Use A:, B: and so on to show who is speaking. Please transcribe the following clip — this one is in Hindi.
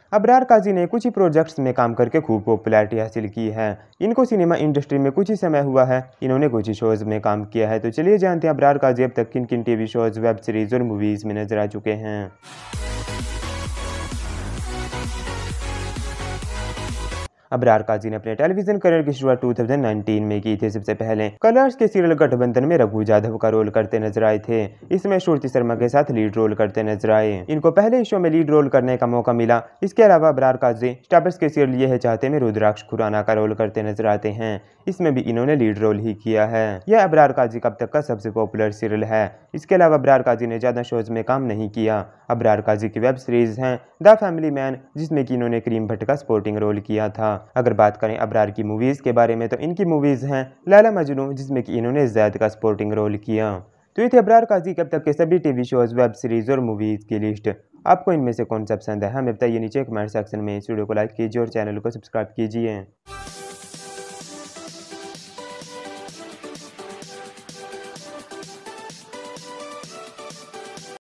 A: अबरार काजी ने कुछ ही प्रोजेक्ट्स में काम करके खूब पॉपुलैरिटी हासिल की है। इनको सिनेमा इंडस्ट्री में कुछ ही समय हुआ है, इन्होंने कुछ ही शोज़ में काम किया है। तो चलिए जानते हैं अबरार काजी अब तक किन किन टीवी शोज़, वेब सीरीज़ और मूवीज़ में नजर आ चुके हैं। अबरार काजी ने अपने टेलीविजन करियर की शुरुआत 2019 में की थी। सबसे पहले कलर्स के सीरियल गठबंधन में रघु यादव का रोल करते नजर आए थे। इसमें श्रुति शर्मा के साथ लीड रोल करते नजर आए। इनको पहले शो में लीड रोल करने का मौका मिला। इसके अलावा अबरार काजी स्टार के सीरियल ये है चाहते में रुद्राक्ष खुराना का रोल करते नजर आते हैं। इसमें भी इन्होंने लीड रोल ही किया है। यह अबरार काजी का अब तक का सबसे पॉपुलर सीरियल है। इसके अलावा अबरार काजी ने ज्यादा शोज में काम नहीं किया। अबरार काजी की वेब सीरीज हैं द फैमिली मैन, जिसमें कि इन्होंने करीम भट्ट का सपोर्टिंग रोल किया था। अगर बात करें अबरार की मूवीज के बारे में तो इनकी मूवीज हैं लैला मजनू, जिसमें कि इन्होंने जैद का सपोर्टिंग रोल किया। तो ये थे अबरार काजी के अब तक के सभी टीवी शोज, वेब सीरीज और मूवीज की लिस्ट। आपको इनमें से कौन सा पसंद है हमें बताइए नीचे कमेंट सेक्शन में। इस वीडियो को लाइक कीजिए और चैनल को सब्सक्राइब कीजिए।